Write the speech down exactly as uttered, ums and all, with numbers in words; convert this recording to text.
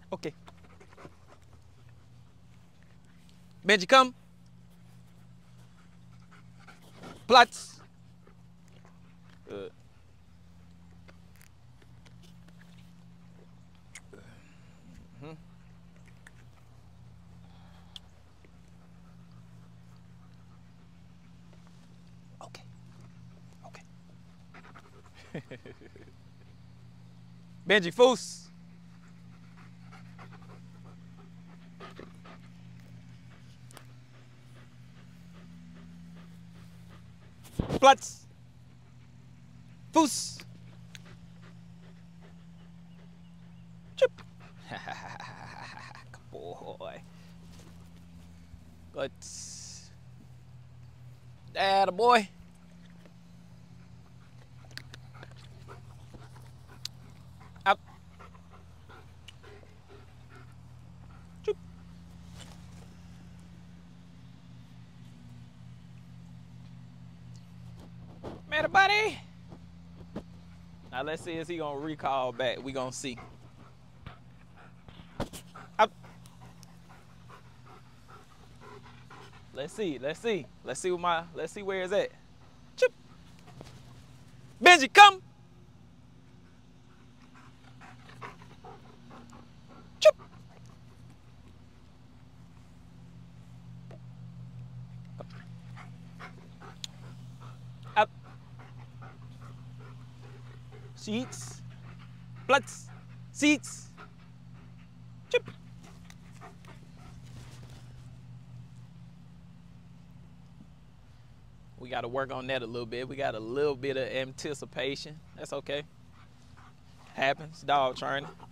Okay. Benji, come. Platz. Good. Mm-hmm. Okay. Okay. Benji, Foos. Platz. Foos. Chip. Good boy. Good. Atta boy. Up. Chip. Man, buddy. Now let's see if he gonna recall back. We gonna see. Up. Let's see. Let's see. Let's see what my. Let's see where it's at. Chip. Benji, come. Chip. Up. Seats. Platz. Seats. Chip. We got to work on that a little bit. We got a little bit of anticipation. That's okay. Happens. Dog training.